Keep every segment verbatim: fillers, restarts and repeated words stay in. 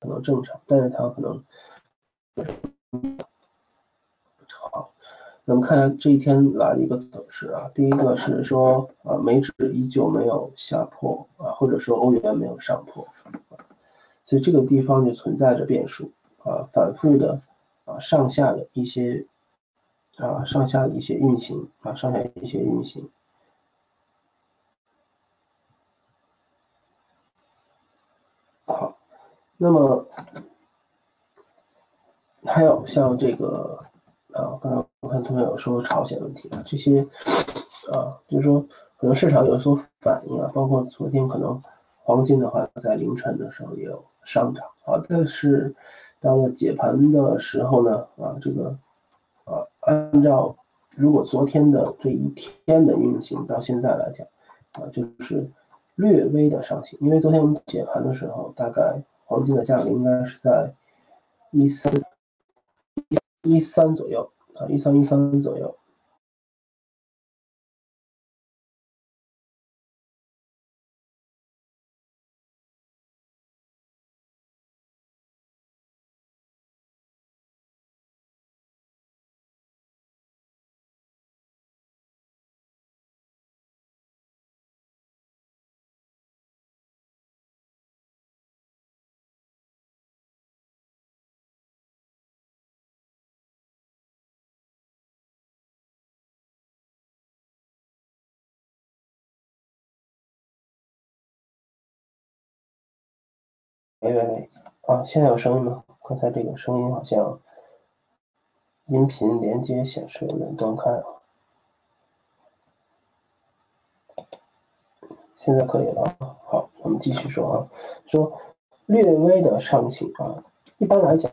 可能正常，但是它可能好。那么看下这一天来的一个走势啊，第一个是说啊，美指依旧没有下破啊，或者说欧元没有上破，所以这个地方就存在着变数啊，反复的啊上下的一些啊上下的一些运行啊，上下一些运行。好，那么还有像这个啊，刚才我看同学有说朝鲜问题啊，这些啊，就是说可能市场有所反应啊，包括昨天可能黄金的话，在凌晨的时候也有上涨啊，但是到了解盘的时候呢，啊，这个啊，按照如果昨天的这一天的运行到现在来讲啊，就是略微的上行，因为昨天我们解盘的时候，大概黄金的价格应该是在一三一三左右啊，一三一三左右。喂喂喂，啊，现在有声音吗？刚才这个声音好像音频连接显示有点断开啊，现在可以了啊。好，我们继续说啊，说略微的上行啊，一般来讲，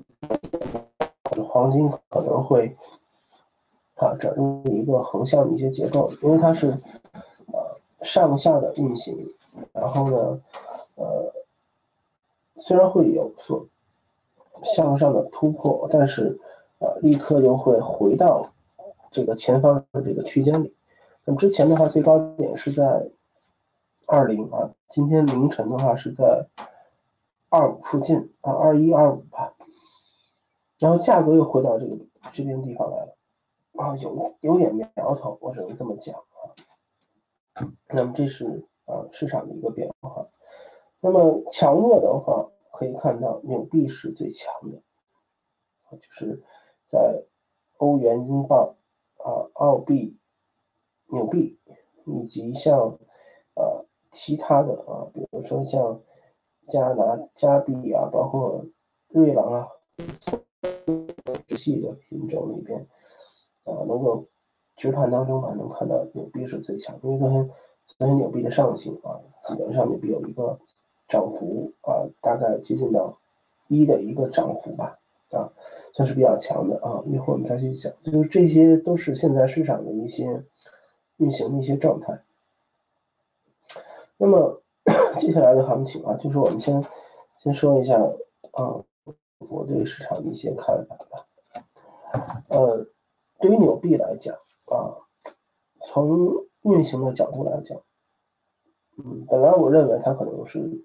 黄金可能会啊转入一个横向的一些结构，因为它是呃上下的运行，然后呢，呃，虽然会有所向上的突破，但是呃立刻又会回到这个前方的这个区间里。那么之前的话，最高点是在二零啊，今天凌晨的话是在二五附近啊，二一二五吧，然后价格又回到这个这边地方来了啊，有有点苗头，我只能这么讲啊。那么这是啊市场的一个变化。那么强弱的话，可以看到纽币是最强的，就是在欧元、英镑、啊澳币、纽币以及像呃其他的啊，比如说像加拿加币啊，包括瑞郎啊，直系的品种里边啊，能够直盘当中啊，能看到纽币是最强，因为昨天昨天纽币的上行啊，基本上纽币有一个涨幅啊，大概接近到一的一个涨幅吧，啊，算是比较强的啊。一会儿我们再去讲，就是这些都是现在市场的一些运行的一些状态。那么接下来的行情啊，就是我们先先说一下啊，我对市场的一些看法吧。呃，对于纽币来讲啊，从运行的角度来讲，嗯，本来我认为它可能是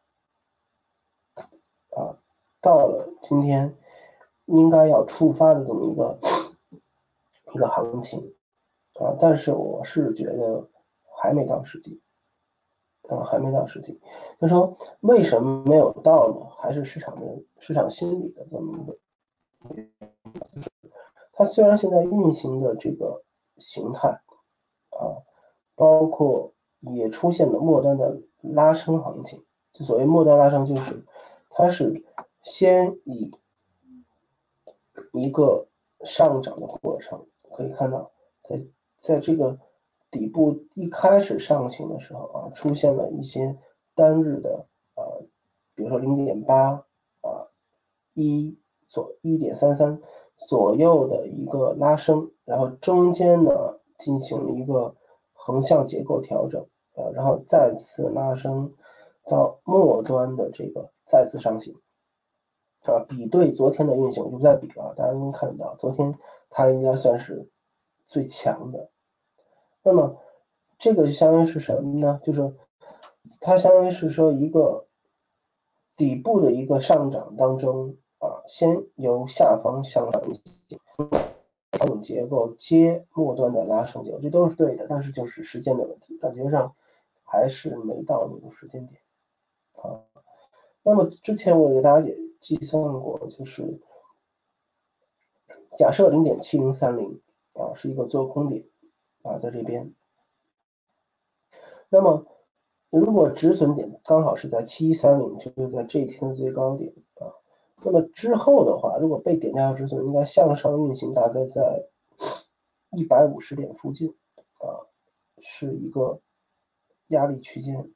啊，到了今天应该要触发的这么一个一个行情啊，但是我是觉得还没到时机啊，还没到时机。就说为什么没有到呢？还是市场的市场心理的这么一个，它虽然现在运行的这个形态啊，包括也出现了末端的拉升行情。就所谓末端拉升，就是它是先以一个上涨的过程，可以看到，在在这个底部一开始上行的时候啊，出现了一些单日的呃，比如说零点八啊一左一点三三左右的一个拉升，然后中间呢进行了一个横向结构调整，呃，然后再次拉升到末端的这个再次上行。啊，比对昨天的运行，我就不再比了，大家能看到，昨天它应该算是最强的。那么这个相当于是什么呢？就是它相当于是说一个底部的一个上涨当中啊，先由下方向上调整结构接末端的拉升结构，这都是对的，但是就是时间的问题，感觉上还是没到那个时间点啊。那么之前我给大家也计算过，就是假设零点七零三零啊是一个做空点啊，在这边，那么如果止损点刚好是在七一三零，就是在这一天的最高点啊，那么之后的话，如果被点掉止损，应该向上运行，大概在一百五十点附近啊，是一个压力区间，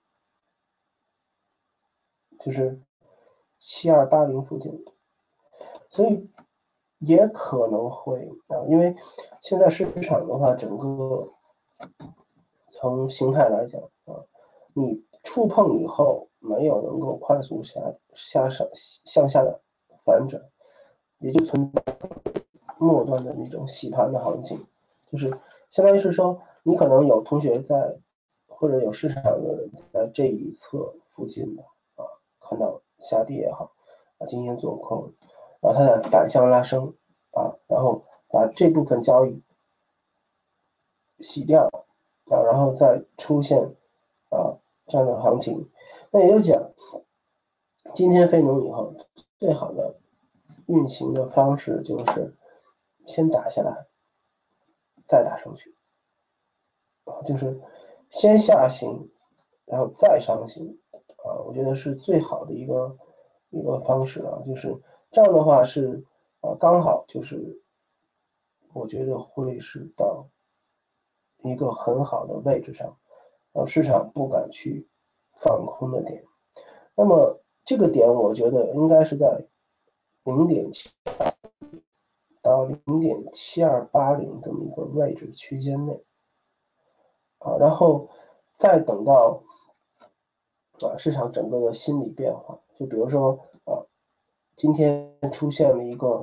就是七二八零附近，所以也可能会啊，因为现在市场的话，整个从形态来讲啊，你触碰以后没有能够快速下下上向下的反转，也就存在末端的那种洗盘的行情，就是相当于是说，你可能有同学在或者有市场的人在这一侧附近的啊，看到下跌也好啊，进行做空，然后它的反向拉升啊，然后把这部分交易洗掉啊，然后再出现啊这样的行情，那也就讲，今天非农以后最好的运行的方式就是先打下来，再打上去啊，就是先下行，然后再上行啊，我觉得是最好的一个一个方式啊，就是这样的话是啊刚好就是我觉得会是到一个很好的位置上，啊市场不敢去放空的点。那么这个点我觉得应该是在零点七到零点七二八零这么一个位置区间内啊，然后再等到啊市场整个的心理变化，就比如说啊今天出现了一个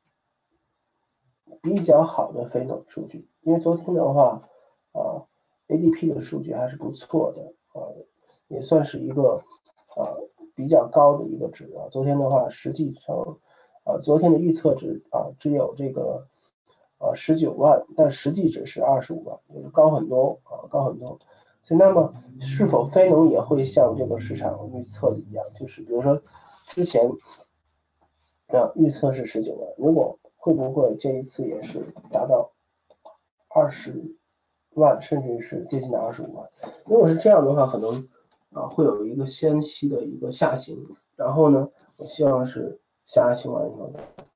比较好的非农数据，因为昨天的话啊 A D P 的数据还是不错的啊，也算是一个啊比较高的一个值啊。昨天的话，实际上啊昨天的预测值啊只有这个啊十九万，但实际值是二十五万，就是高很多啊高很多。所以那么是否非农也会像这个市场预测的一样，就是比如说之前啊预测是十九万，如果会不会这一次也是达到二十万，甚至是接近的二十五万？如果是这样的话，可能啊会有一个先期的一个下行，然后呢，我希望是下行完以后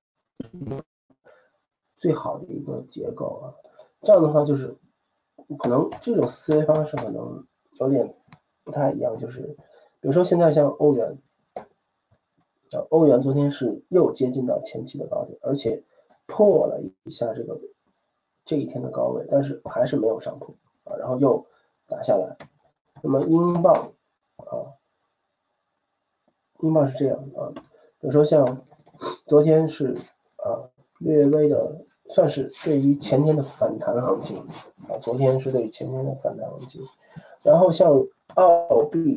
最好的一个结构啊，这样的话就是可能这种思维方式可能有点不太一样，就是比如说现在像欧元。欧元昨天是又接近到前期的高点，而且破了一下这个这一天的高位，但是还是没有上破啊，然后又打下来。那么英镑啊，英镑是这样啊，比如说像昨天是啊略微的算是对于前天的反弹行情啊，昨天是对前天的反弹行情，然后像澳币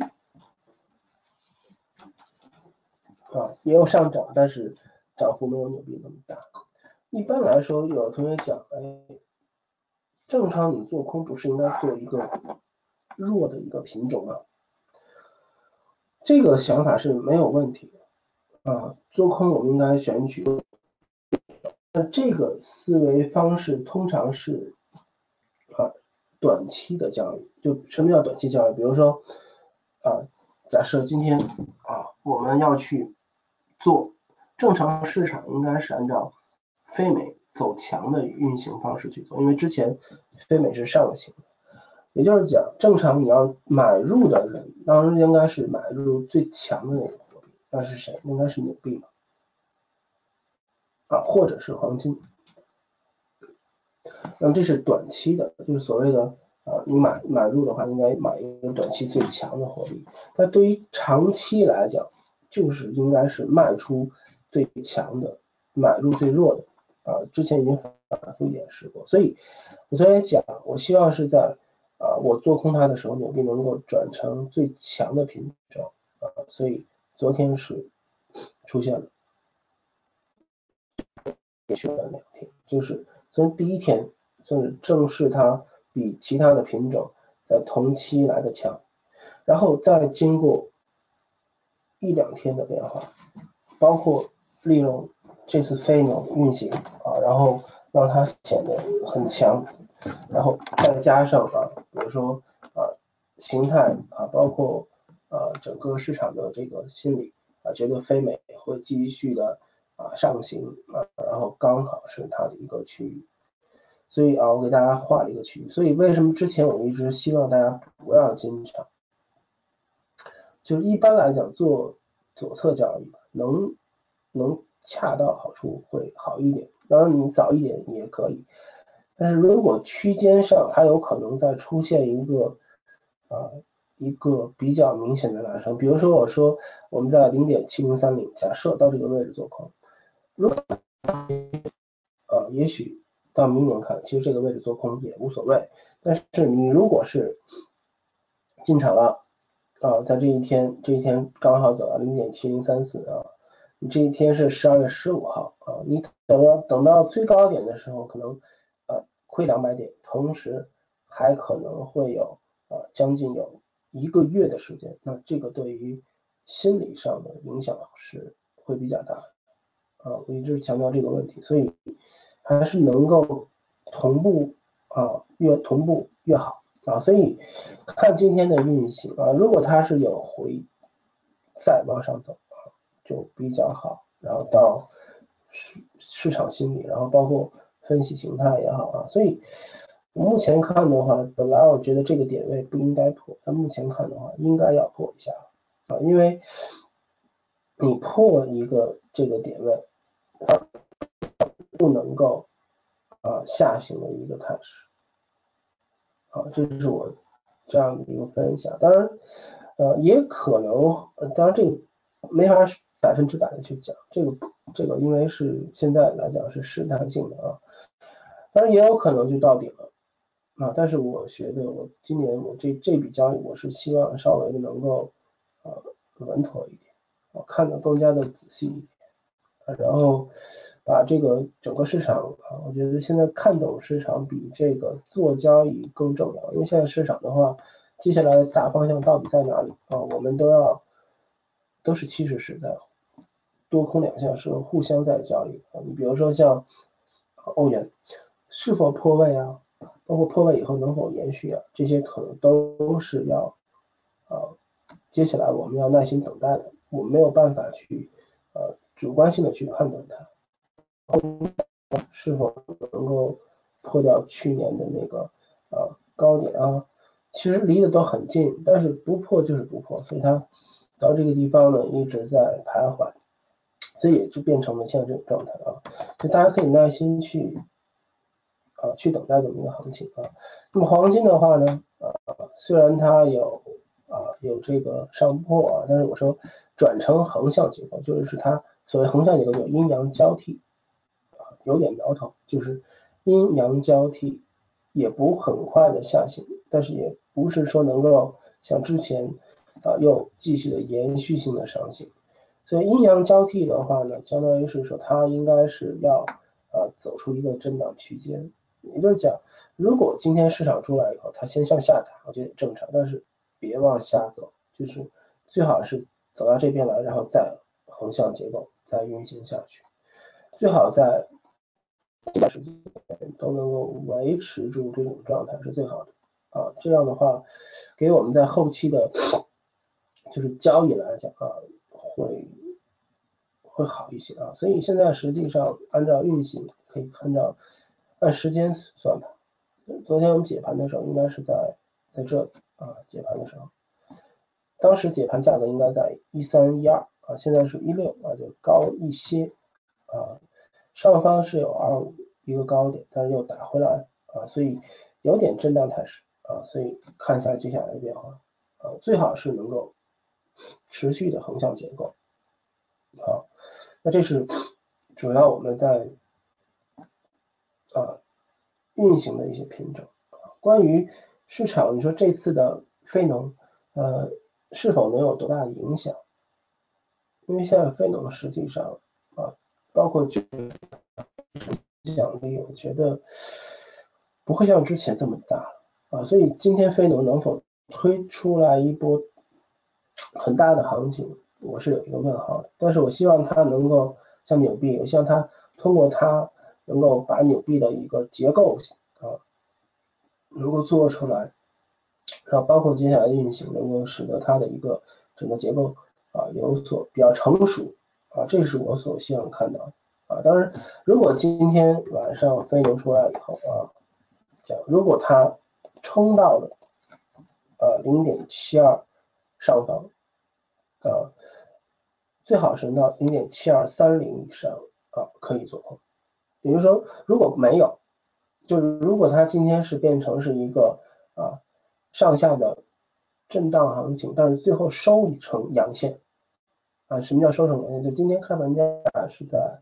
啊也有上涨，但是涨幅没有纽币那么大。一般来说，有同学讲，哎，正常你做空不是应该做一个弱的一个品种吗？这个想法是没有问题的啊，做空我们应该选取。那这个思维方式通常是啊短期的交易，就什么叫短期交易？比如说啊，假设今天啊我们要去做正常市场，应该是按照非美走强的运行方式去做，因为之前非美是上行的，也就是讲，正常你要买入的人，当然应该是买入最强的那个货币，那是谁？应该是纽币嘛，啊，或者是黄金。那么这是短期的，就是所谓的啊，你买买入的话，应该买一个短期最强的货币。但对于长期来讲，就是应该是卖出最强的，买入最弱的。啊，之前已经反复演示过，所以我昨天讲，我希望是在啊，我做空它的时候，纽币能够转成最强的品种啊，所以昨天是出现了连续的两天，就是从第一天就是正是它比其他的品种在同期来的强，然后再经过一两天的变化，包括利用这次非农运行啊，然后让它显得很强，然后再加上啊，比如说啊形态啊，包括啊整个市场的这个心理啊，觉得非美会继续的啊上行啊，然后刚好是它的一个区域，所以啊，我给大家画了一个区域，所以为什么之前我一直希望大家不要进场？就是一般来讲做左侧交易能能恰到好处会好一点，当然你早一点也可以，但是如果区间上还有可能再出现一个呃一个比较明显的拉升，比如说我说我们在零点七零三零，假设到这个位置做空，如果呃也许到明年看，其实这个位置做空也无所谓，但是你如果是进场了。啊，在这一天，这一天刚好走到零点七零三四啊，你这一天是十二月十五号啊，你等到等到最高点的时候，可能呃亏两百点，同时还可能会有啊将近有一个月的时间，那这个对于心理上的影响是会比较大啊，我一直强调这个问题，所以还是能够同步啊，越同步越好。啊，所以看今天的运行啊，如果它是有回再往上走啊，就比较好。然后到市市场心理，然后包括分析形态也好啊，所以目前看的话，本来我觉得这个点位不应该破，但目前看的话，应该要破一下啊，因为你破一个这个点位，不能够啊下行的一个态势。啊，这是我这样的一个分享。当然，呃，也可能，呃当然这个没法百分之百的去讲，这个这个因为是现在来讲是试探性的啊，当然也有可能就到顶了啊。但是我觉得我今年我这这笔交易，我是希望稍微的能够呃稳妥一点，啊，看得更加的仔细一点。然后把这个整个市场啊，我觉得现在看懂市场比这个做交易更重要，因为现在市场的话，接下来大方向到底在哪里啊？我们都要都是其实是在多空两项是互相在交易啊。你比如说像欧元是否破位啊，包括破位以后能否延续啊，这些可能都是要啊，接下来我们要耐心等待的，我没有办法去呃主观性的去判断它。是否能够破掉去年的那个呃高点啊？其实离得都很近，但是不破就是不破，所以它到这个地方呢一直在徘徊，所以也就变成了现在这种状态啊。就大家可以耐心去啊去等待这么一个行情啊。那么黄金的话呢，啊虽然它有啊有这个上破啊，但是我说转成横向结构，就是它所谓横向结构就阴阳交替。有点苗头，就是阴阳交替，也不很快的下行，但是也不是说能够像之前啊又继续的延续性的上行，所以阴阳交替的话呢，相当于是说它应该是要啊走出一个震荡区间，也就是讲，如果今天市场出来以后，它先向下打，我觉得正常，但是别往下走，就是最好是走到这边来，然后再横向结构再运行下去，最好在这段时间都能够维持住这种状态是最好的啊。这样的话，给我们在后期的，就是交易来讲啊，会会好一些啊。所以现在实际上按照运行可以看到，按时间算吧。昨天我们解盘的时候，应该是在在这里啊，解盘的时候，当时解盘价格应该在一三一二啊，现在是一六啊，就高一些啊。上方是有二五一个高点，但是又打回来啊，所以有点震荡态势啊，所以看一下接下来的变化啊，最好是能够持续的横向结构。好，那这是主要我们在啊运行的一些品种。关于市场，你说这次的非农呃是否能有多大的影响？ 因为现在非农实际上啊，包括就奖励，我觉得不会像之前这么大啊，所以今天非农能否推出来一波很大的行情，我是有一个问号的。但是我希望它能够像纽币，我希望它通过它能够把纽币的一个结构啊能够做出来，然后包括接下来的运行能够使得它的一个整个结构啊有所比较成熟啊，这是我所希望看到的啊。当然，如果今天晚上非农出来以后啊，讲如果它冲到了呃零点七二上方啊，最好是到零点七二三零以上啊可以做空。也就是说，如果没有，就是如果它今天是变成是一个啊上下的震荡行情，但是最后收成阳线啊，什么叫收成阳线？就今天开盘价是在，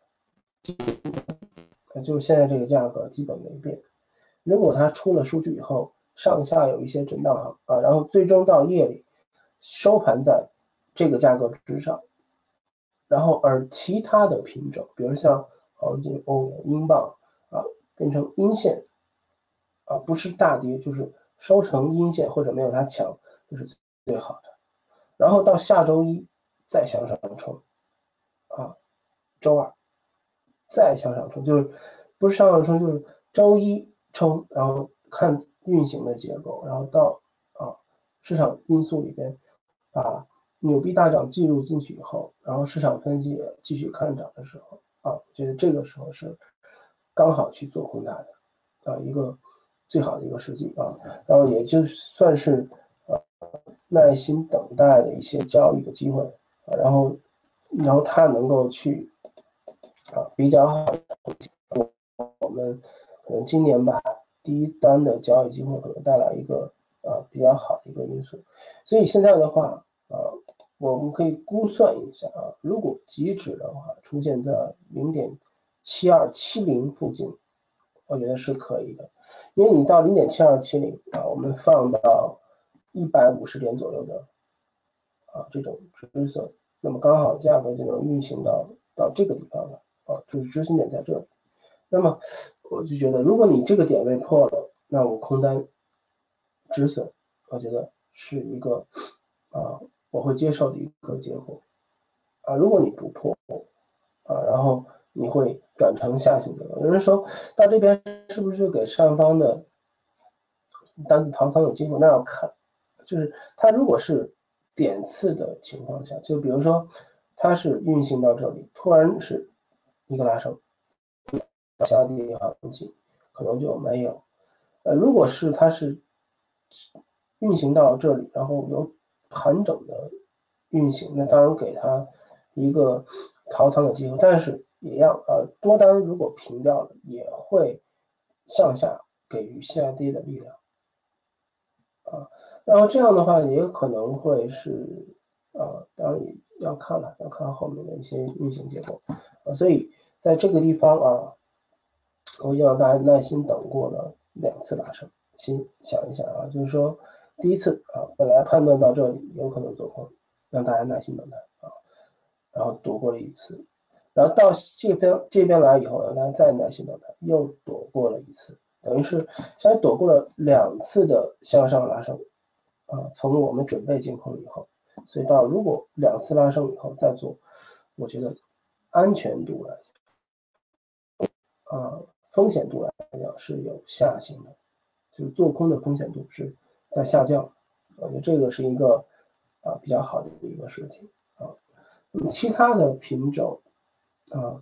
就是现在这个价格基本没变。如果它出了数据以后，上下有一些震荡行啊，然后最终到夜里收盘在这个价格之上，然后而其他的品种，比如像黄金、欧元、英镑啊，变成阴线啊，不是大跌，就是收成阴线或者没有它强，这是最好的。然后到下周一再向上冲啊，周二再向上冲，就是不是向上冲，就是周一冲，然后看运行的结构，然后到啊市场因素里边把纽币大涨计入进去以后，然后市场分析也继续看涨的时候啊，我觉得这个时候是刚好去做空它的啊一个最好的一个时机啊，然后也就算是呃耐心等待的一些交易的机会啊，然后然后它能够去啊比较好，我们可能今年吧第一单的交易机会可能带来一个啊比较好的一个因素，所以现在的话啊我们可以估算一下啊，如果极值的话出现在零点七二七零附近，我觉得是可以的，因为你到零点七二七零啊，我们放到一百五十点左右的啊这种止损，那么刚好价格就能运行到到这个地方了啊，就是止损点在这里。那么我就觉得，如果你这个点位破了，那我空单止损，我觉得是一个啊我会接受的一个结果啊。如果你不破啊，然后你会转成下行的。有人说到这边是不是给上方的单子逃仓有机会？那要看，就是它如果是点次的情况下，就比如说它是运行到这里，突然是一个拉升，下跌行情可能就没有。呃，如果是它是运行到这里，然后有盘整的运行，那当然给它一个逃仓的机会，但是也要呃多单如果平掉了，也会向下给予下跌的力量啊。然后这样的话也可能会是啊，当然也要看了，要看后面的一些运行结果啊。所以在这个地方啊，我希望大家耐心等过了两次拉升，先想一想啊，就是说第一次啊，本来判断到这里有可能做空，让大家耐心等待啊，然后躲过了一次，然后到这边这边来以后，让大家再耐心等待，又躲过了一次，等于是相当于躲过了两次的向上拉升啊。从我们准备进空以后，所以到如果两次拉升以后再做，我觉得安全度来讲啊，风险度来讲是有下行的，就是做空的风险度是在下降，我觉得这个是一个啊比较好的一个事情啊。其他的品种啊，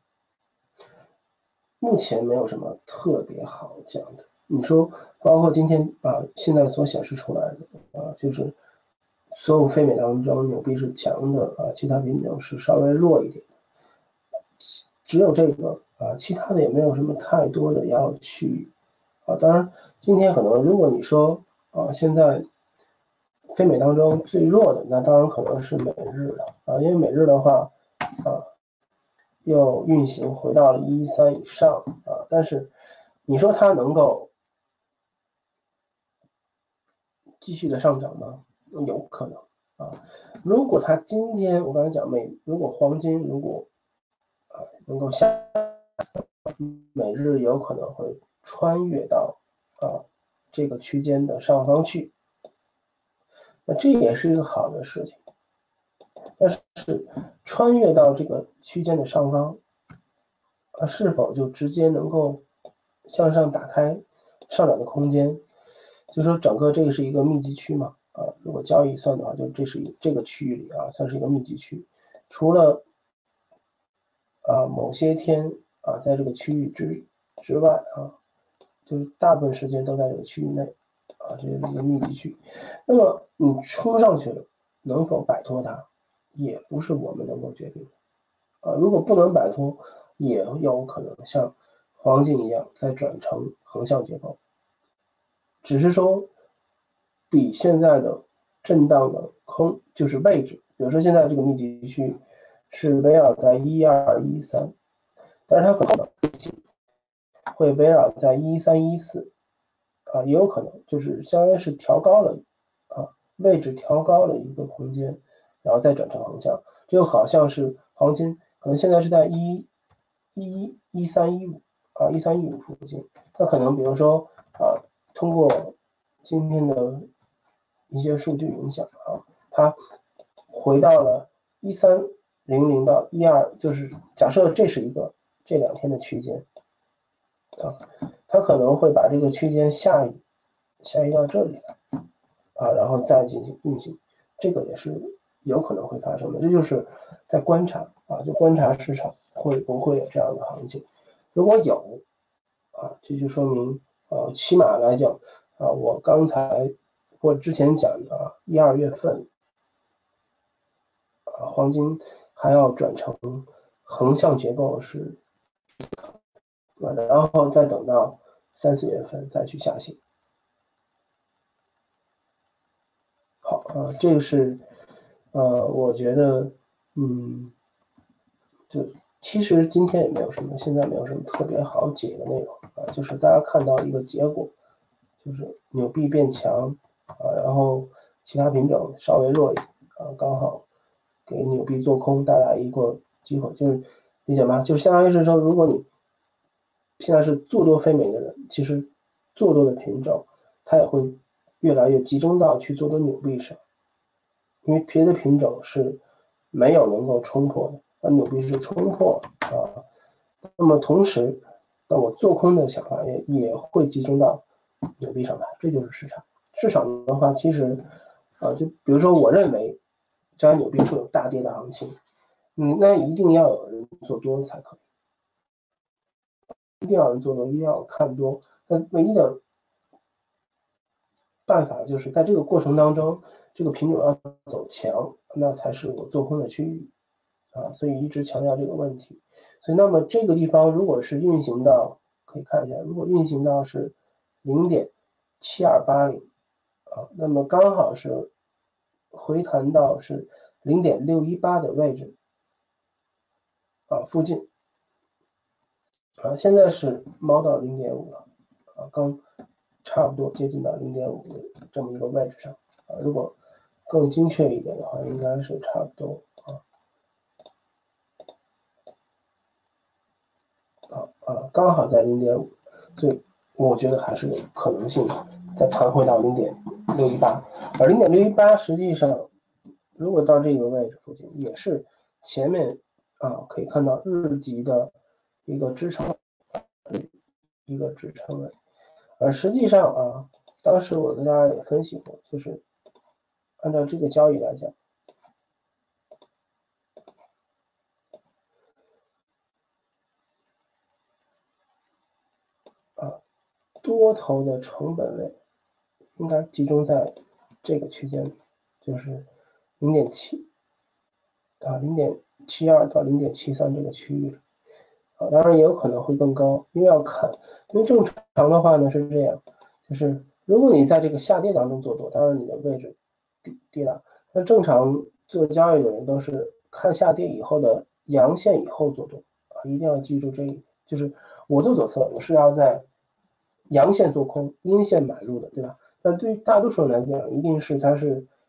目前没有什么特别好讲的。你说，包括今天啊，现在所显示出来的啊，就是所有非美当中，纽币是强的啊，其他品种是稍微弱一点的，只有这个啊，其他的也没有什么太多的要去啊。当然，今天可能如果你说啊，现在非美当中最弱的，那当然可能是美日了啊，因为美日的话啊。又运行回到了一一三以上啊，但是你说它能够继续的上涨吗？有可能啊。如果它今天我刚才讲每如果黄金如果啊能够下，每日有可能会穿越到啊这个区间的上方去，那这也是一个好的事情。但是穿越到这个区间的上方，它是否就直接能够向上打开上涨的空间？就说整个这个是一个密集区嘛，啊，如果交易算的话，就这是一这个区域里啊，算是一个密集区。除了啊某些天啊在这个区域之之外啊，就是大部分时间都在这个区域内啊，这是一个密集区。那么你冲上去了，能否摆脱它，也不是我们能够决定的啊。如果不能摆脱，也有可能像黄金一样再转成横向结构，只是说比现在的震荡的空就是位置，比如说现在这个密集区是围绕在一二一三，但是它可能会围绕在一三一四啊，也有可能就是相当于是调高了啊，位置调高了一个空间，然后再转成横向，这就好像是黄金可能现在是在一一一三一五啊一三一五附近，它可能比如说啊通过今天的一些数据影响啊，它回到了一三零零到一二，就是假设这是一个这两天的区间啊，它可能会把这个区间下移下移到这里来啊，然后再进行运行，这个也是有可能会发生的。这就是在观察啊，就观察市场会不会有这样的行情。如果有啊，这就说明呃，起码来讲啊，我刚才或之前讲的啊，一二月份啊，黄金还要转成横向结构是，然后再等到三四月份再去下行。好啊，这个是呃，我觉得嗯，就其实今天也没有什么，现在没有什么特别好解的内容啊，就是大家看到一个结果，就是纽币变强啊，然后其他品种稍微弱一点啊，刚好给纽币做空带来一个机会，就是理解吗？就是相当于是说，如果你现在是做多非美的人，其实做多的品种它也会越来越集中到去做多纽币上，因为别的品种是没有能够冲破的，而纽币是冲破啊。那么同时，那我做空的想法也也会集中到纽币上来，这就是市场。市场的话，其实啊，就比如说，我认为将来纽币会有大跌的行情，嗯，那一定要有人做多才可以，一定要有人做多，一定要看多。那唯一的办法就是在这个过程当中，这个品种要走强，那才是我做空的区域啊，所以一直强调这个问题。所以那么这个地方如果是运行到，可以看一下，如果运行到是零点七二八零啊，那么刚好是回弹到是零点六一八的位置啊附近啊，现在是猫到零点五了啊，刚差不多接近到零点五的这么一个位置上啊，如果更精确一点的话，应该是差不多啊啊啊，刚好在零点五，所以我觉得还是有可能性的，再弹回到零点六一八，而零点六一八实际上如果到这个位置附近，也是前面啊可以看到日级的一个支撑，一个支撑位，而实际上啊，当时我跟大家也分析过，就是按照这个交易来讲。啊，多头的成本位应该集中在这个区间，就是零点七啊，零点七二到零点七三这个区域啊，当然也有可能会更高，因为要看，因为正常的话呢是这样，就是如果你在这个下跌当中做多，当然你的位置低低了，那正常做交易的人都是看下跌以后的阳线以后做多啊，一定要记住这一点，就是我做左侧，我是要在阳线做空，阴线买入的，对吧？但对于大多数人来讲，一定是它是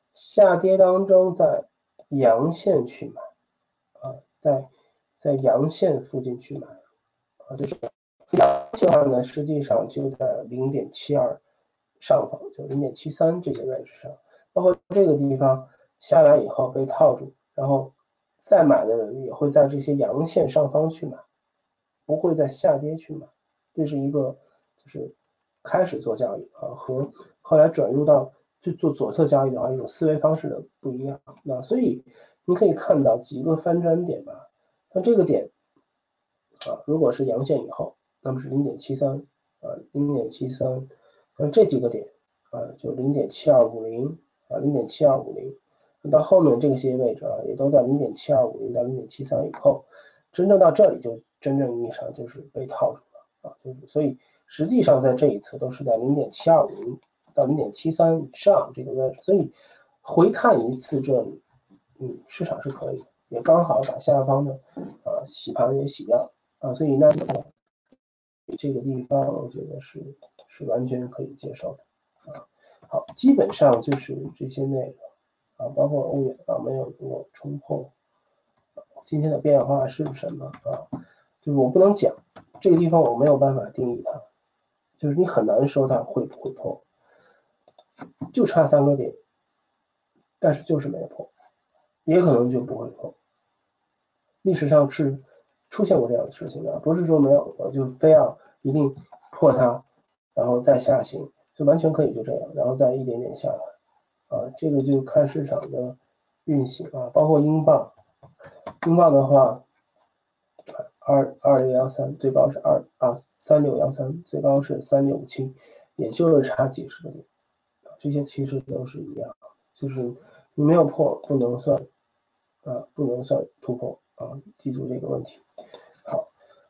下跌当中在阳线去买啊，在在阳线附近去买啊，就是阳线的话呢，实际上就在零点七二上方，就零点七三这些位置上，包括这个地方下来以后被套住，然后再买的人也会在这些阳线上方去买，不会在下跌去买，这是一个就是开始做交易啊和后来转入到就做左侧交易的话一种思维方式的不一样。那所以你可以看到几个翻转点吧，那这个点啊，如果是阳线以后，那么是零点七三啊，零点七三，那这几个点啊，就零点七二五零啊，零点七二五零，到后面这些位置啊，也都在零点七二五零到零点七三以后，真正到这里就真正意义上就是被套住了啊，就是所以实际上在这一侧都是在零点七二五零到零点七三以上这个位置，所以回探一次这里，嗯，市场是可以的，也刚好把下方的啊洗盘也洗掉。啊，所以那这个地方我觉得是是完全可以接受的啊。好，基本上就是这些内容啊，包括欧元啊没有能够冲破今天的变化是什么啊？就是我不能讲这个地方我没有办法定义它，就是你很难说它会不会破，就差三个点，但是就是没有破，也可能就不会破。历史上是出现过这样的事情的，不是说没有，我就非要一定破它，然后再下行，就完全可以就这样，然后再一点点下来，啊，这个就看市场的运行啊，包括英镑，英镑的话，二二六幺三最高是二啊三六幺三，最高是三六五七，也就是差几十个点，这些其实都是一样，就是你没有破不能算啊，不能算突破啊，记住这个问题。好。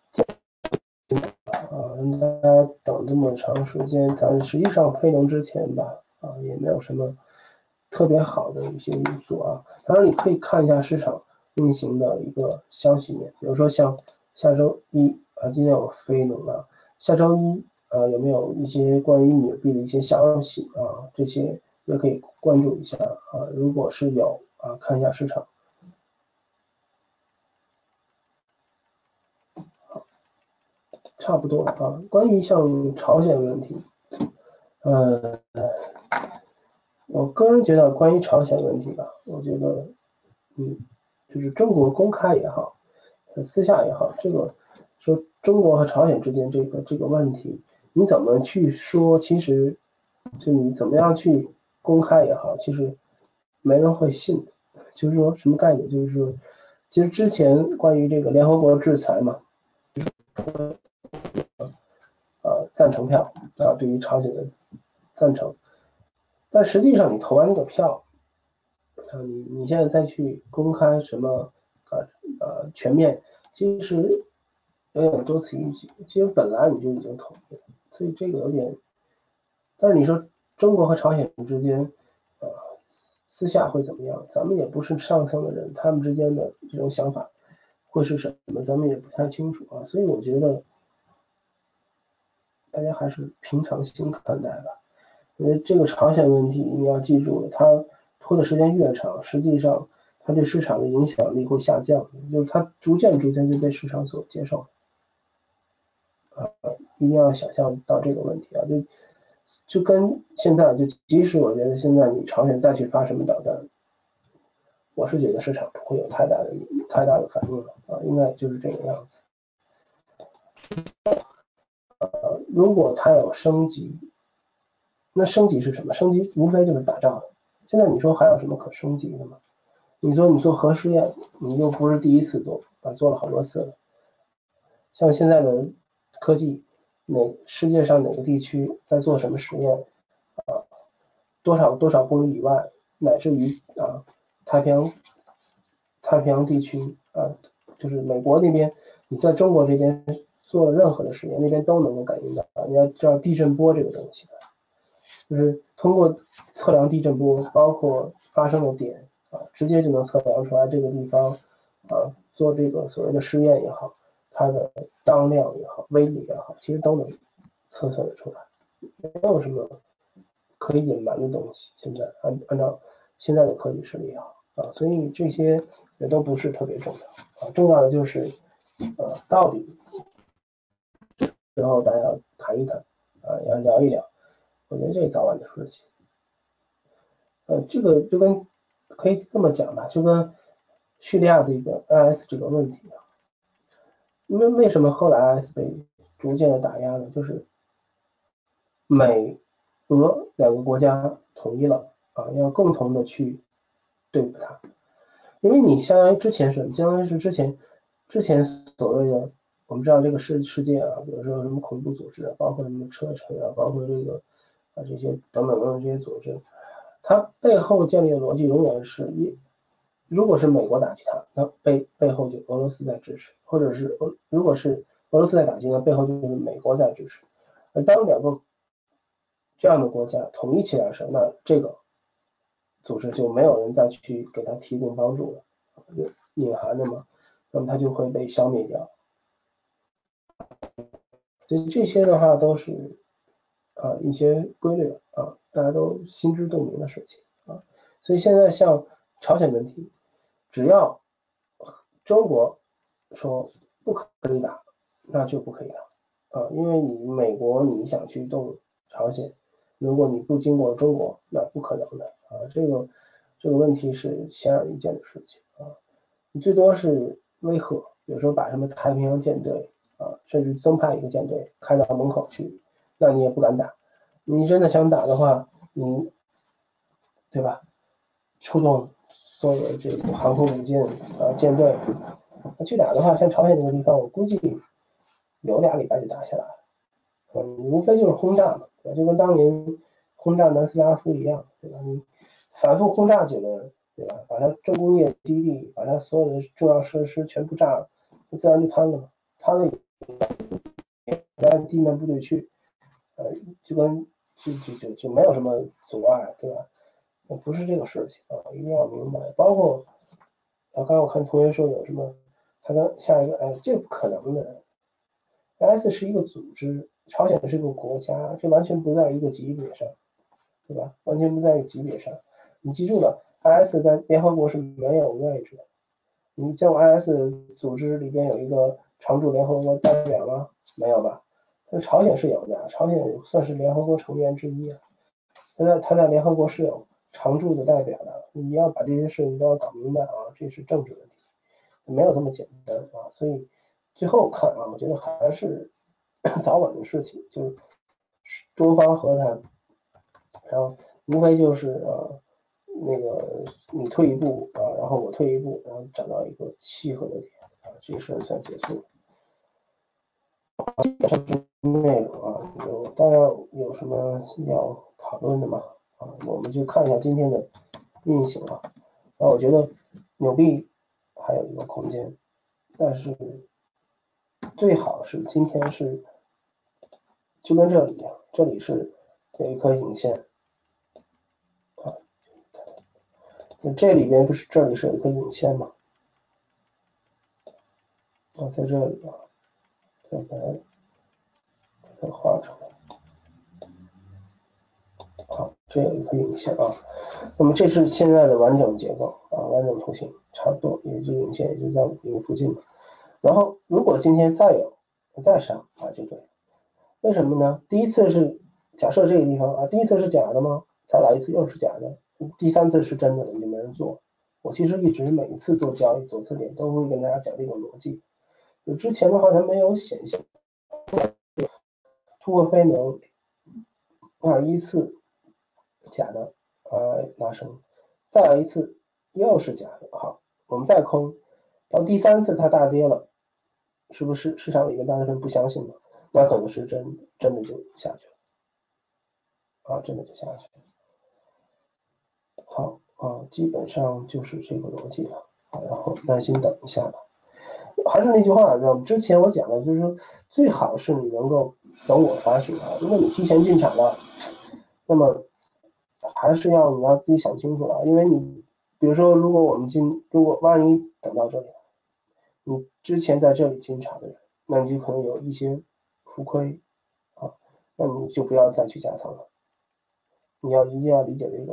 啊，让大家等这么长时间，咱实际上飞龙之前吧，啊，也没有什么特别好的一些因素啊。当然，你可以看一下市场运行的一个消息面，比如说像下周一啊，今天有飞龙了，下周一啊有没有一些关于纽币的一些消息啊？这些也可以关注一下啊。如果是有啊，看一下市场。差不多啊。关于像朝鲜问题，呃。我个人觉得，关于朝鲜问题吧，我觉得，嗯，就是中国公开也好，私下也好，这个说中国和朝鲜之间这个这个问题，你怎么去说？其实，就你怎么样去公开也好，其实没人会信的。就是说什么概念？就是说，其实之前关于这个联合国制裁嘛，呃，赞成票啊，对于朝鲜的赞成，但实际上你投完那个票。啊，你你现在再去公开什么啊呃全面，其实有点多此一举。其实本来你就已经同意了，所以这个有点。但是你说中国和朝鲜之间，呃，私下会怎么样？咱们也不是上层的人，他们之间的这种想法会是什么，咱们也不太清楚啊。所以我觉得大家还是平常心看待吧。因为这个朝鲜问题，你要记住了，它拖的时间越长，实际上它对市场的影响力会下降，就是它逐渐逐渐就被市场所接受。啊，一定要想象到这个问题啊，就就跟现在就即使我觉得现在你朝鲜再去发什么导弹，我是觉得市场不会有太大的太大的反应了啊，应该就是这个样子。呃，如果它有升级，那升级是什么？升级无非就是打仗。现在你说还有什么可升级的吗？你说你做核试验，你又不是第一次做，啊，做了好多次了。像现在的科技，哪世界上哪个地区在做什么实验啊？多少多少公里以外，乃至于啊太平洋太平洋地区啊，就是美国那边，你在中国这边做了任何的实验，那边都能够感应到。你要知道地震波这个东西，就是通过测量地震波，包括发生的点啊，直接就能测量出来这个地方啊，做这个所谓的试验也好，它的当量也好，威力也好，其实都能测算得出来，没有什么可以隐瞒的东西。现在按按照现在的科技实力好啊，所以这些也都不是特别重要啊，重要的就是呃到底之后大家要谈一谈啊，要聊一聊，我觉得这早晚的事情。呃，这个就跟可以这么讲吧，就跟叙利亚的一个 I S 这个问题啊，因为为什么后来 I S 被逐渐的打压呢？就是美、俄两个国家统一了啊，要共同的去对付它。因为你相当于之前是，相当于是之前之前所谓的，我们知道这个世世界啊，比如说什么恐怖组织啊，包括什么车臣啊，包括这个啊这些等等等等这些组织，它背后建立的逻辑永远是一，如果是美国打击它，那背背后就俄罗斯在支持，或者是俄如果是俄罗斯在打击，那背后就是美国在支持。而当两个这样的国家统一起来的时候，那这个组织就没有人再去给他提供帮助了，就隐含的嘛，那么它就会被消灭掉。所以这些的话都是啊一些规律啊，大家都心知肚明的事情啊。所以现在像朝鲜问题，只要中国说不可以打，那就不可以打啊，因为你美国你想去动朝鲜，如果你不经过中国，那不可能的啊。这个这个问题是显而易见的事情啊。你最多是威吓，有时候把什么太平洋舰队啊，甚至增派一个舰队开到门口去，那你也不敢打。你真的想打的话，你对吧？出动所有的这个航空母舰啊舰队去打的话，像朝鲜这个地方，我估计有俩礼拜就打下来了。嗯，无非就是轰炸嘛，对吧？就跟当年轰炸南斯拉夫一样，对吧？你反复轰炸几轮，对吧？把它重工业基地，把它所有的重要设施全部炸了，自然就瘫了嘛。瘫了，让地面部队去，呃，就跟就就就就没有什么阻碍，对吧？不是这个事情啊，一定要明白。包括啊，刚刚我看同学说有什么，他跟下一个，哎，这不可能的。I S 是一个组织，朝鲜是一个国家，这完全不在一个级别上，对吧？完全不在一个级别上。你记住了 ，I S 在联合国是没有位置的。你像 I S 组织里边有一个常驻联合国代表吗？没有吧？但朝鲜是有的，朝鲜算是联合国成员之一啊。他在他在联合国是有常驻的代表的。你要把这些事情都要搞明白啊，这是政治问题，没有这么简单啊。所以最后看啊，我觉得还是早晚的事情，就是多方和谈，然后无非就是呃那个你退一步啊，然后我退一步，然后找到一个契合的点啊，这事算结束了。内容啊，有大家有什么要讨论的吗？啊，我们就看一下今天的运行啊。啊，我觉得纽币还有一个空间，但是最好是今天是就跟这里一样，这里是有一颗影线啊，这里边不是这里是有一颗影线吗？啊，在这里啊，再把它画出来。好，这有一颗影线啊。那么这是现在的完整结构啊，完整图形差不多，也就影线也就在五零附近嘛。然后如果今天再有再上啊，就对。为什么呢？第一次是假设这个地方啊，第一次是假的吗？再来一次又是假的，第三次是真的了，就没人做。我其实一直每一次做交易左侧点都会跟大家讲这种逻辑。就之前的话它没有显现，通过飞能啊一次假的啊拉升，再来一次又是假的，好，我们再空，到第三次它大跌了，是不是市场里面大家不相信了？那可能是真的，真的就下去了啊，真的就下去了。好啊，基本上就是这个逻辑了啊，然后耐心等一下吧。还是那句话，之前我讲的就是说，最好是你能够等我发行啊。如果你提前进场了，那么还是要你要自己想清楚了，因为你比如说，如果我们进，如果万一等到这里，你之前在这里进场的人，那你就可能有一些浮亏啊，那你就不要再去加仓了。你要一定要理解这个问题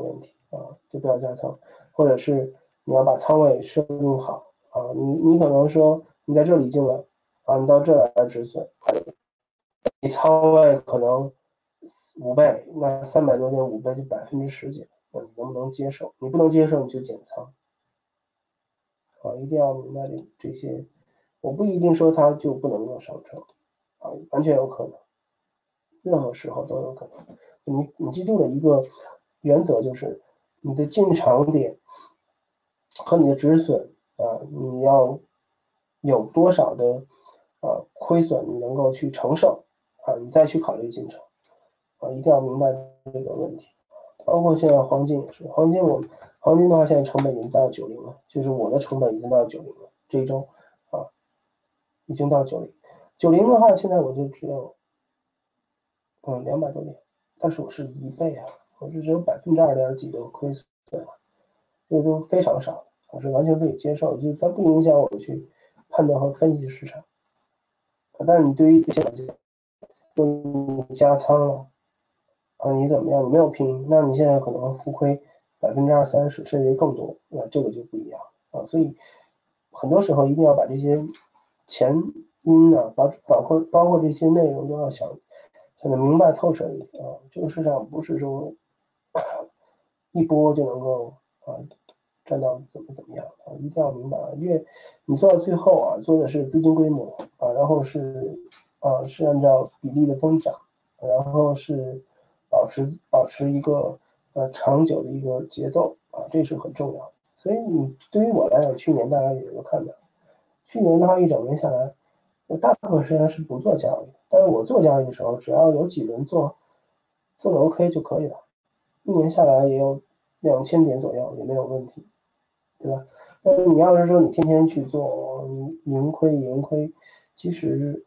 啊，就不要加仓，或者是你要把仓位设定好啊，你你可能说你在这里进了啊，你到这来止损，你仓位可能五倍，那三百多点五倍就百分之十减，那你能不能接受？你不能接受你就减仓啊，一定要明白这这些。我不一定说它就不能够上车啊，完全有可能，任何时候都有可能。你你记住的一个原则就是，你的进场点和你的止损啊，你要有多少的啊亏损你能够去承受啊，你再去考虑进场啊，一定要明白这个问题。包括现在黄金也是，黄金我黄金的话现在成本已经到九零了，就是我的成本已经到九零了，这一周啊已经到九零，九零的话现在我就只有嗯两百多点，但是我是一倍啊，我是只有百分之二点几的亏损啊，这都非常少，我是完全可以接受，就是它不影响我去判断和分析市场。但是你对于这些来讲，你加仓了啊，你怎么样？你没有拼，那你现在可能浮亏百分之二三十，甚至更多，那这个就不一样啊。所以很多时候一定要把这些前因呢，把包括包括这些内容都要想想得明白透彻一点啊。这个市场不是说一波就能够啊赚到怎么怎么样啊，一定要明白啊。越你做到最后啊，做的是资金规模啊，然后是啊是按照比例的增长，然后是保持保持一个呃长久的一个节奏啊，这是很重要的。所以你对于我来讲，去年大家有一个看法，去年的话一整年下来，我大部分时间是不做交易，但是我做交易的时候，只要有几轮做做的 OK 就可以了，一年下来也有两千点左右，也没有问题，对吧？但是你要是说你天天去做，你盈亏盈亏，其实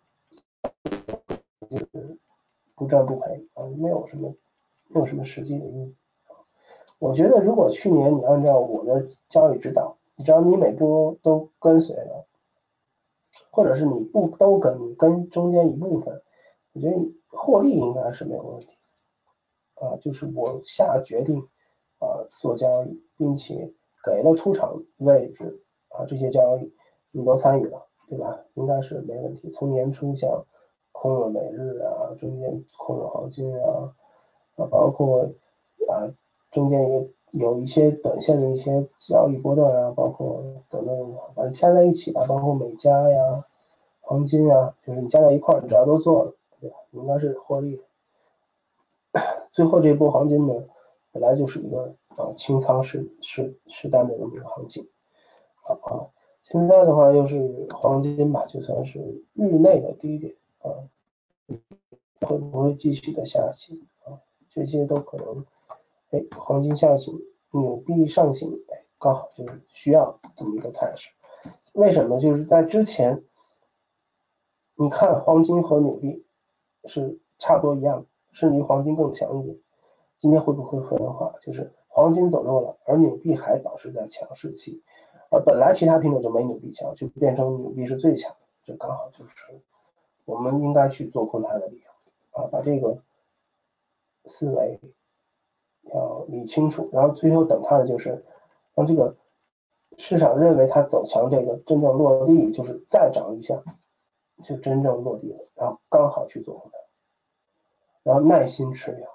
不赚不赔啊，没有什么没有什么实际的意义。我觉得如果去年你按照我的交易指导，只要你每波都跟随了，或者是你不都跟，你跟中间一部分，我觉得获利应该是没有问题啊。就是我下决定啊做交易，并且给了出场位置啊，这些交易你都参与了，对吧？应该是没问题。从年初像空了美日啊，中间空了黄金啊，啊包括啊中间也有一些短线的一些交易波段啊，包括等等，反正加在一起吧，包括美加呀、黄金啊，就是你加在一块儿，只要都做了，对吧？应该是获利的。最后这波黄金呢，本来就是一个啊清仓适适适当的这么一个行情，好啊。现在的话又是黄金吧，就算是日内的低点啊，会不会继续的下行啊？这些都可能，哎，黄金下行，纽币上行，哎，刚好就是需要这么一个态势。为什么？就是在之前，你看黄金和纽币是差不多一样，甚至于黄金更强一点。今天会不会分化？就是黄金走弱了，而纽币还保持在强势期，而本来其他品种就没纽币强，就变成纽币是最强的，这刚好就是我们应该去做空它的理由啊，把这个思维要理清楚，然后最后等它的就是让这个市场认为它走强，这个真正落地就是再涨一下，就真正落地了，然后刚好去做空它，然后耐心持有。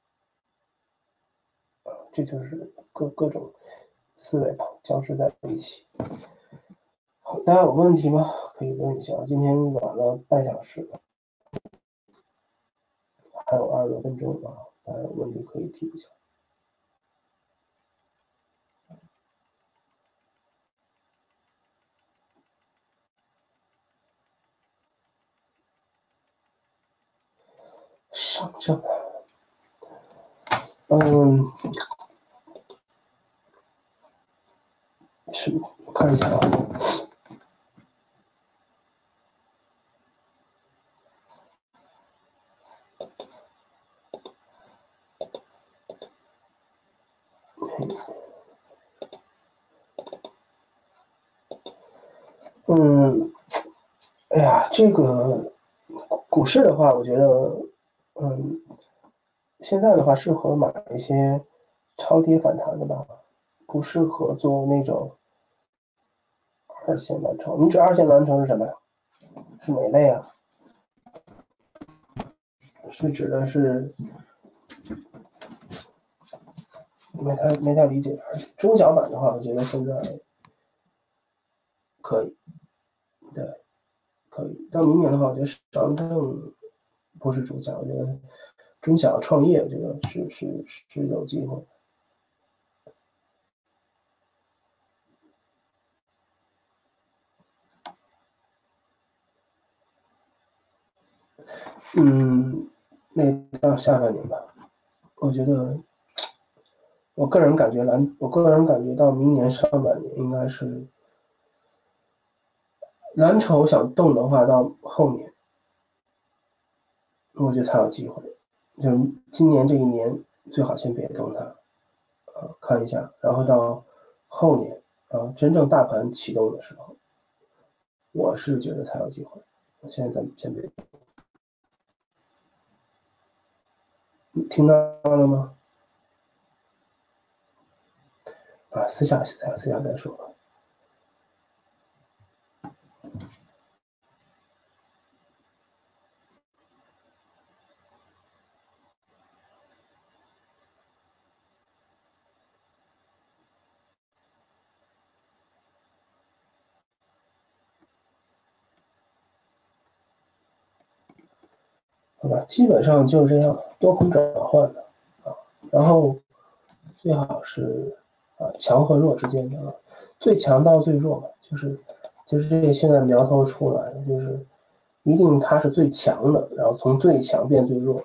这就是各各种思维吧，交织在一起。好，大家有问题吗？可以问一下。今天晚了半小时了，还有二十多分钟啊，大家有问题可以提一下。上证，嗯，是，我看一下啊。嗯，哎呀，这个股市的话，我觉得，嗯，现在的话适合买一些超跌反弹的吧，不适合做那种二线蓝筹。你指二线蓝筹是什么呀？是哪类啊？是指的是没太没太理解。中小板的话，我觉得现在可以，对，可以。到明年的话，我觉得上证不是主角，我觉得中小创业，我觉得是是是有机会。嗯，那到下半年吧，我觉得，我个人感觉蓝，我个人感觉到明年上半年应该是蓝筹想动的话，到后年我觉得才有机会。就是今年这一年最好先别动它，啊，看一下，然后到后年啊真正大盘启动的时候，我是觉得才有机会。现在咱们先别，听到了吗？啊，私下私下私下再说吧。好吧，基本上就是这样，多空转换的啊，然后最好是啊强和弱之间的，最强到最弱嘛，就是就是这现在苗头出来了，就是一定它是最强的，然后从最强变最弱。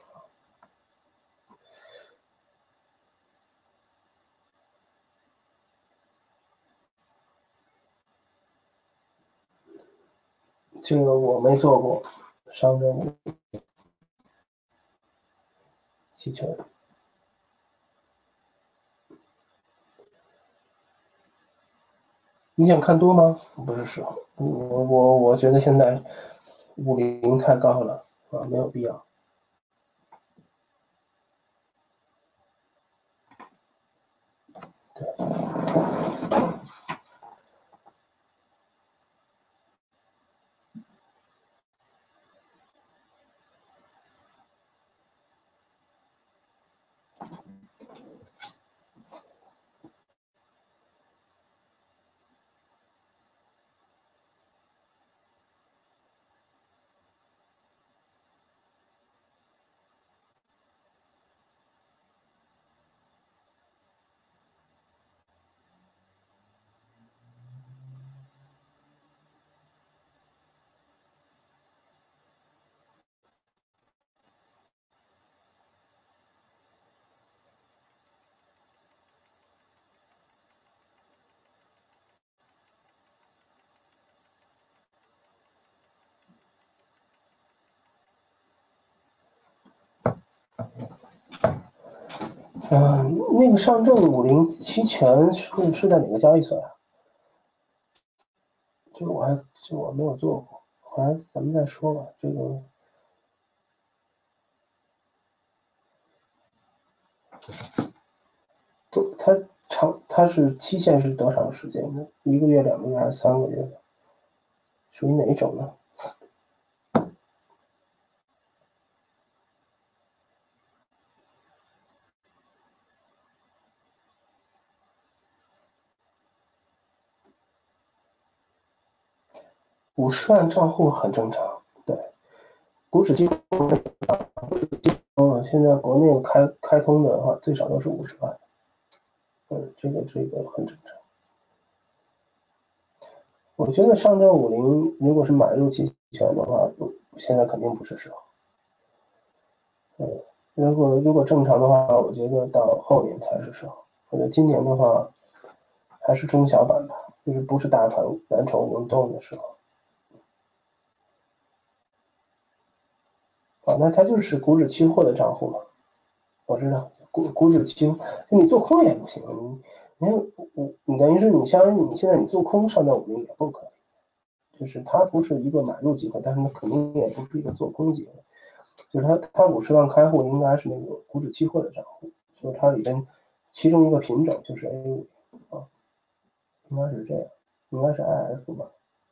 这个我没做过上证期权。你想看多吗？不是时候，我我我觉得现在五零太高了啊，没有必要。对。嗯，那个上证五零期权是是在哪个交易所呀？这个我还这我没有做过，后来咱们再说吧。这个都它长它是期限是多长时间的？一个月、两个月还是三个月？属于哪一种呢？五十万账户很正常，对，股指期哦，现在国内开开通的话，最少都是五十万，嗯，这个这个很正常。我觉得上证五零如果是买入期权的话，现在肯定不是时候。嗯，如果如果正常的话，我觉得到后年才是时候。或者今年的话，还是中小板吧，就是不是大盘蓝筹轮动的时候。啊，那它就是股指期货的账户嘛，我知道，股股指期，你做空也不行，你没有你你等于是你相当于你现在你做空上证五零也不可以，就是它不是一个买入机会，但是它肯定也不是一个做空机会，就是它它五十万开户应该是那个股指期货的账户，就是它里边其中一个品种就是 A 五零啊，应该是这样，应该是 I F 吧。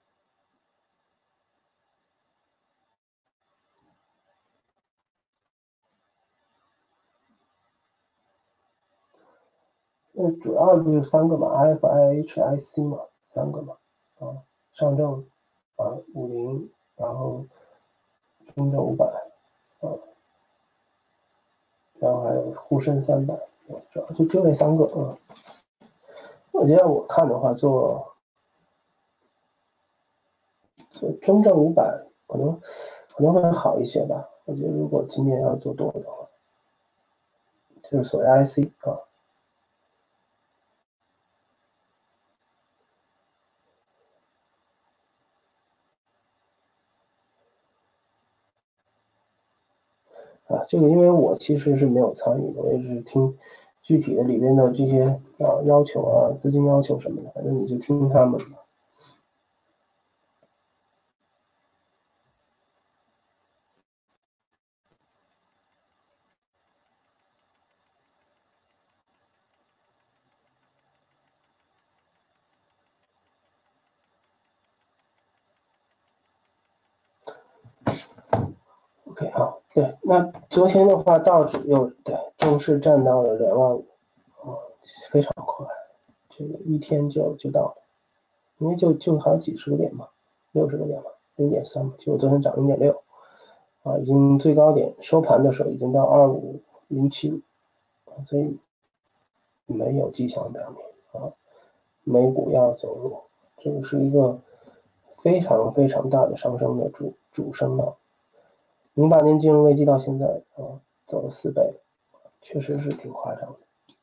那主要的就是三个嘛 ，I F、I H、I C 嘛，三个嘛，啊，上证啊五零，然后中证五百，啊，然后还有沪深三百，主要就就这三个啊。我觉得我看的话，做做中证五百可能可能会好一些吧。我觉得如果今年要做多的话，就是所谓 I C 啊。啊，这个因为我其实是没有参与的，我也是听具体的里面的这些啊要求啊、资金要求什么的，反正你就听他们的。OK 啊，对，那昨天的话，道指又对正式站到了两万五，啊，非常快，这个一天就就到了，因为就就好几十个点嘛，六十个点嘛，零点三嘛，结果昨天涨零点六，啊，已经最高点收盘的时候已经到二五零七五，所以没有迹象表明啊，美股要走弱，这个是一个非常非常大的上升的主主升浪。零八年金融危机到现在啊，走了四倍，确实是挺夸张的。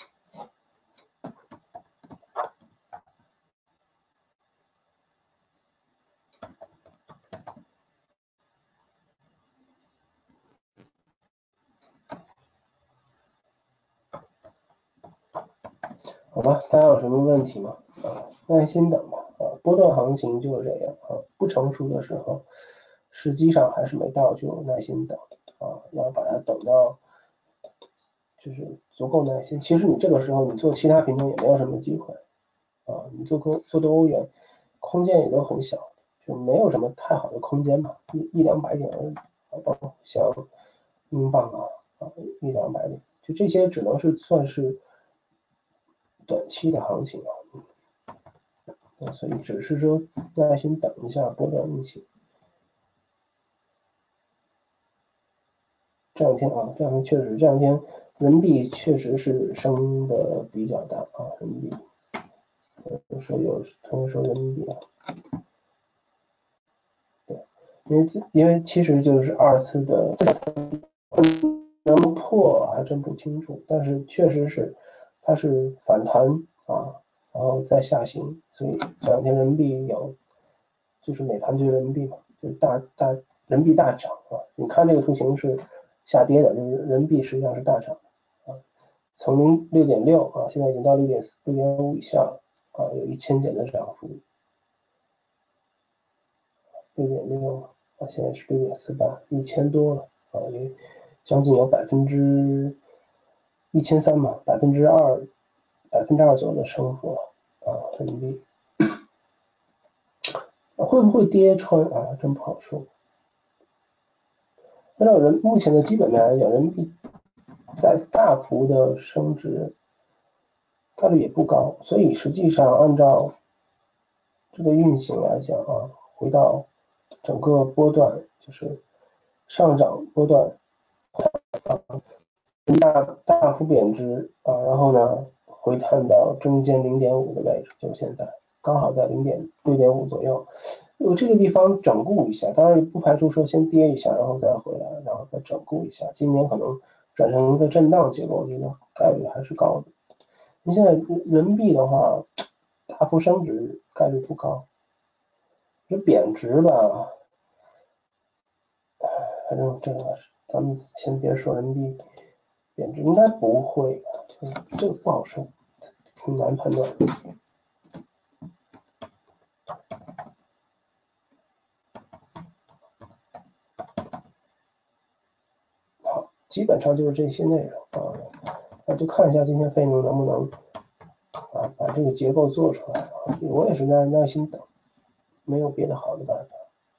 好吧，大家有什么问题吗？啊，耐心等吧。啊，波段行情就是这样啊，不成熟的时候，时机上还是没到，就耐心等啊，要把它等到就是足够耐心。其实你这个时候你做其他品种也没有什么机会啊，你做空做多欧元，空间也都很小，就没有什么太好的空间嘛，一一两百点而已啊，包括像英镑啊啊一两百点，就这些只能是算是短期的行情啊。嗯，所以只是说耐心等一下波段运行。这两天啊，这两天确实，这两天人民币确实是升的比较大啊，人民币。有时候有同学说人民币啊，对，因为因为其实就是二次的能不能破还真不清楚，但是确实是它是反弹啊，然后再下行，所以这两天人民币有就是美盘对人民币嘛，就是大大人民币大涨啊。你看这个图形是下跌的，就是人民币实际上是大涨的啊，从零六点六啊，现在已经到六点四六点五以下了啊，有一千点的涨幅，六点六啊，现在是六点四八，一千多了啊，也将近有百分之一千三嘛，百分之二百分之二左右的升幅了啊，人民币会不会跌穿啊？真不好说。按照人目前的基本面来讲，人民币在大幅的升值概率也不高，所以实际上按照这个运行来讲啊，回到整个波段就是上涨波段大大幅贬值啊，然后呢回探到中间零点五的位置，就是现在刚好在零点六点五左右，有这个地方整固一下，当然不排除说先跌一下，然后再回来，然后再整固一下，今年可能转成一个震荡结构，我觉得概率还是高的。你现在人民币的话，大幅升值概率不高，这贬值吧，反正这个咱们先别说人民币贬值，应该不会，这个不好说，挺难判断。好，基本上就是这些内容啊。 那就看一下今天飞龙能不能啊把这个结构做出来啊。我也是耐耐心等，没有别的好的办法。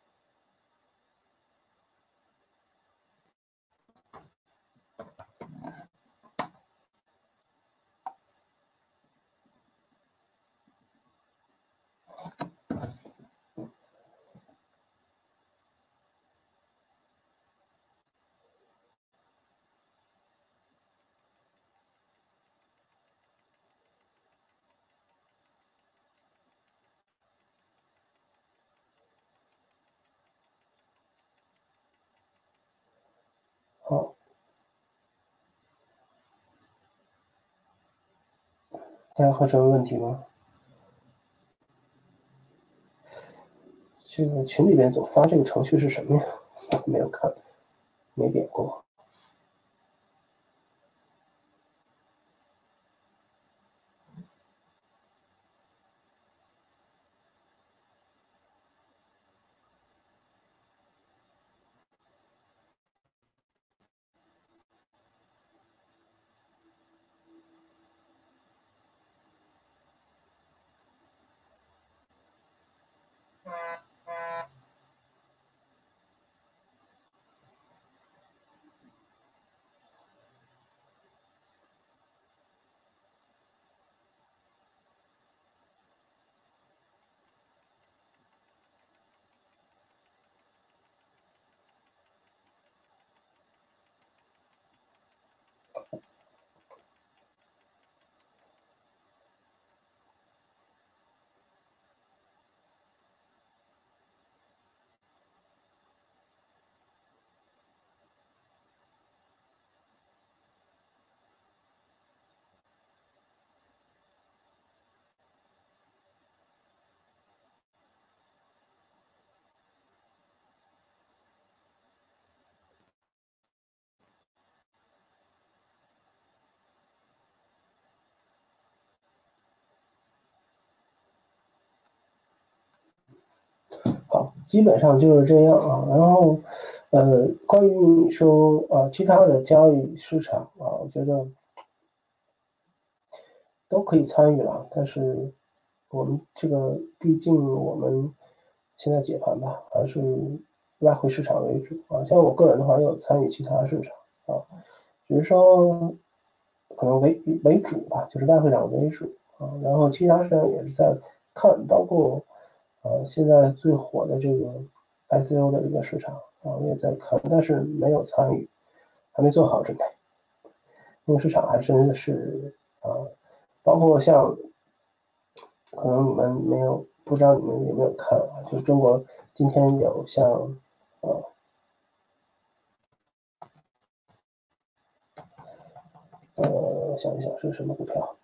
好，大家还有什么问题吗？这个群里边总发这个程序是什么呀？没有看，没点过。好，基本上就是这样啊。然后，呃，关于你说啊，其他的交易市场啊，我觉得都可以参与了。但是我们这个毕竟我们现在解盘吧，还是外汇市场为主啊。像我个人的话，也有参与其他市场啊，只是说可能为为主吧，就是外汇场为主啊。然后其他市场也是在看，包括呃现在最火的这个 I C O 的一个市场啊，我也在看，但是没有参与，还没做好准备。那个市场还真的是啊，包括像可能你们没有，不知道你们有没有看啊？就中国今天有像呃呃，想一想是什么股票？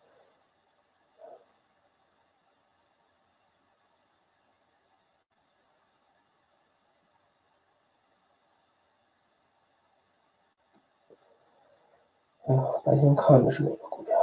哎呀，白天看的是哪个股票？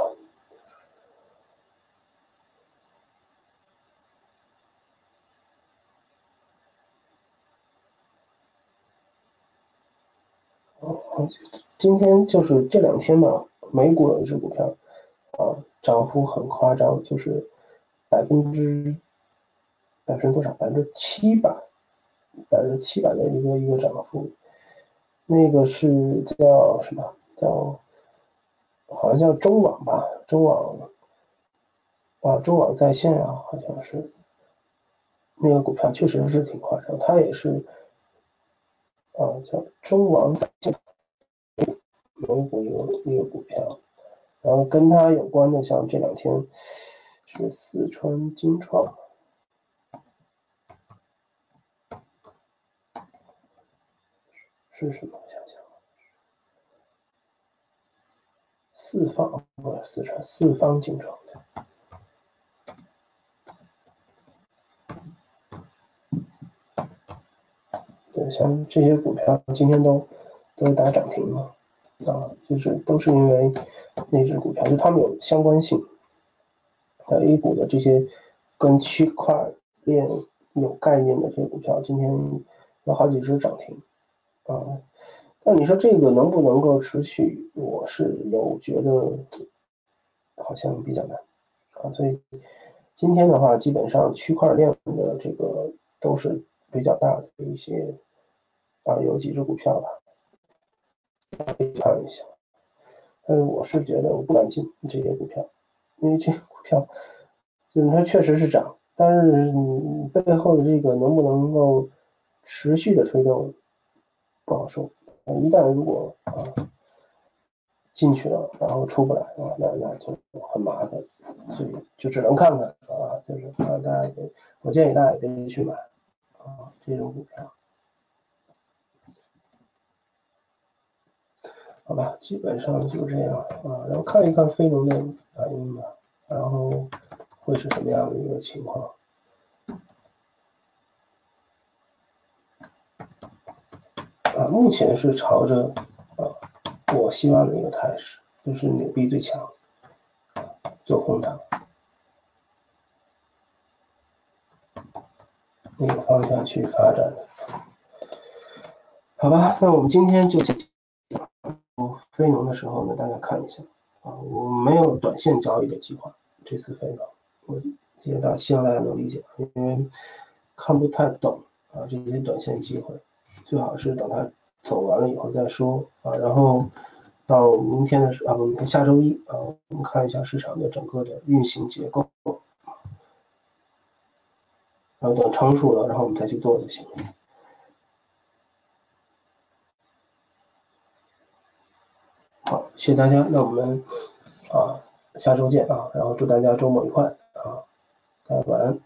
哦，今天就是这两天吧，美股有一只股票啊，涨幅很夸张，就是百分之百分之多少？百分之七百，百分之七百的一个一个涨幅。那个是叫什么？叫好像叫中网吧，中网啊，中网在线啊，好像是那个股票确实是挺夸张，它也是啊叫中网在线美股一个一个股票，然后跟它有关的，像这两天是四川金创是什么？我想想，四方不是四川四方金创的，对，像这些股票今天都都打涨停嘛，啊，就是都是因为那只股票，就它们有相关性。呃 A 股的这些跟区块链有概念的这些股票，今天有好几只涨停啊。 那你说这个能不能够持续？我是有觉得好像比较难啊，所以今天的话，基本上区块链的这个都是比较大的一些啊，有几只股票吧，可以看一下。但是我是觉得我不敢进这些股票，因为这些股票就是它确实是涨，但是你背后的这个能不能够持续的推动不好说。一旦如果啊进去了，然后出不来啊，那那就很麻烦，所以就只能看看啊，就是啊，大家别，我建议大家也别去买啊这种股票，好吧，基本上就这样啊，然后看一看非农的反应吧，然后会是什么样的一个情况啊？目前是朝着啊我希望的一个态势，就是纽币最强，做空它那个方向去发展的，好吧？那我们今天就讲非农的时候呢，大家看一下啊，我没有短线交易的计划，这次非农，我希望大家希望大家能理解，因为看不太懂啊这些短线机会，最好是等它走完了以后再说啊，然后到明天的时啊不，下周一啊，我们看一下市场的整个的运行结构，然后等成熟了，然后我们再去做就行了。好，谢谢大家，那我们啊下周见啊，然后祝大家周末愉快啊，大家晚安。